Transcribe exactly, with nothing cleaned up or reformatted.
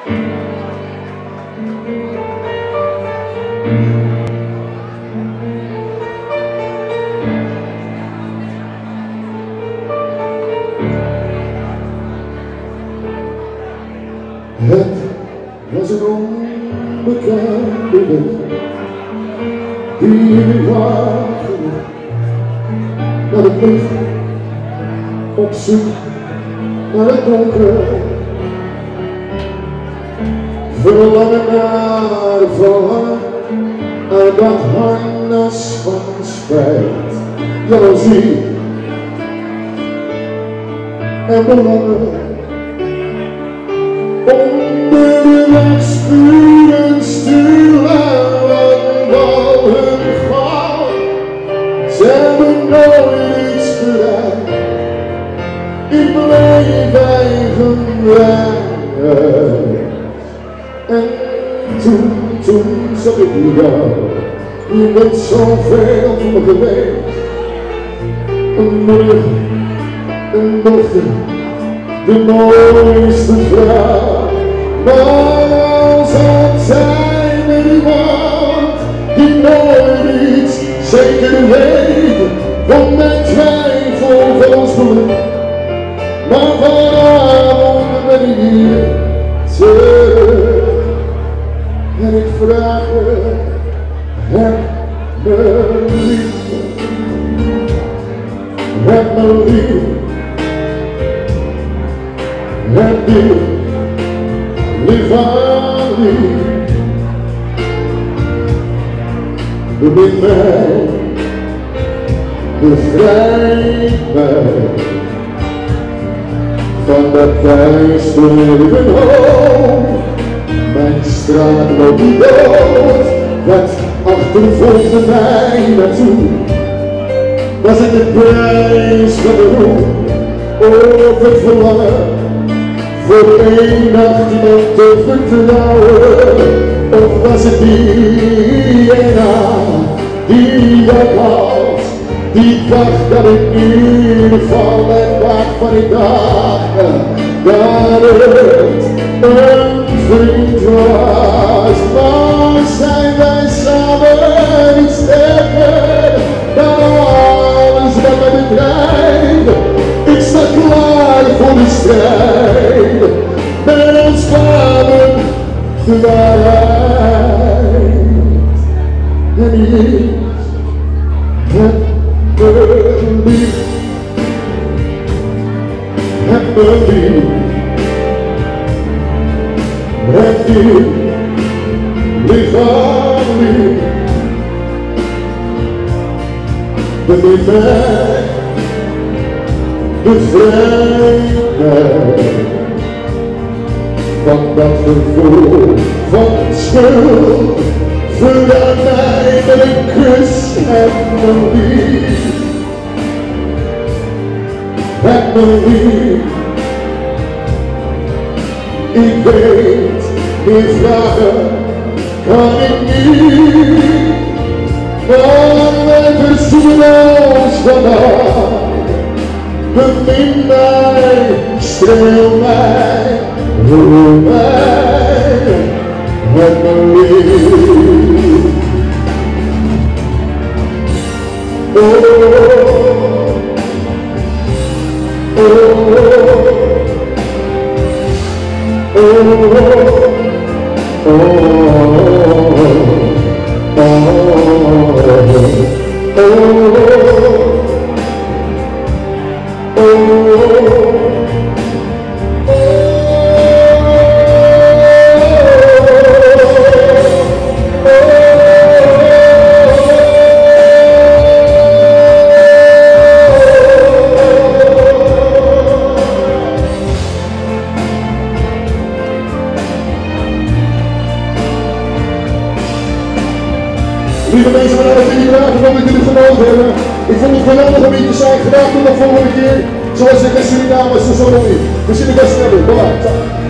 Het was een onbekende weg die ik wagelde naar het licht, op zoek naar het donker, verlangen naar verlangen, en dat harnas van spijt, jaloezie en belangen. Onder de weg spuren stil en al hun gal. Ze hebben nooit iets bereikt. Ik bleef eigenwijs. En toen, toen zag ik jou. Je bent zoveel voor me geweest. Een moeder, een dochter, de mooiste vrouw. Maar als het zijn er iemand die nooit iets zeker weet, van mijn twijfel van ons geluk. Maar vanavond ben ik hier terug en ik vraag je, heb me lief, heb me lief, heb je lief aan lief, bemin mij, bevrijd mij van dat duister hoofd. Mijn straat loopt niet dood, wat achtervolgde mij naartoe. Was het de prijs van de roem, of het verlangen voor één nacht iemand te vertrouwen? Of was het die ena die ik had, die dacht dat ik neerval en waarvan ik dacht dat het een vriend was? Maar zijn wij samen niet sterker dan alles wat mij bedrijft? Ik sta klaar voor de strijd, met ons kwamen de waarheid. En hier heb me lief, heb me lief, heb je lief aan lief, bemin mij, bevrijd mij van dat gevoel van schuld. Verraad mij met een kus, heb me lief, heb me lief. Ik weet, meer vragen kan ik niet, maar wij verzoenen ons vandaag. Bemin mij, streel mij, roer mij, heb me lief. Oh, oh, oh, oh, oh, oh. Lieve mensen, maar dat vind ik graag dat ik jullie genoten hebben. Ik vond het geweldig om hier te zijn. Graag tot de volgende keer. Zoals ik in Suriname, zo zo nog niet. We zien elkaar snel weer. Bye bye.